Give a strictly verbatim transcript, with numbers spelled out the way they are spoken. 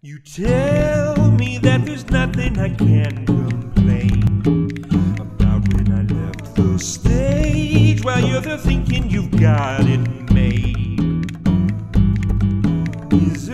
You tell me that there's nothing I can complain about when I left the stage, while you're there thinking you've got it made. Is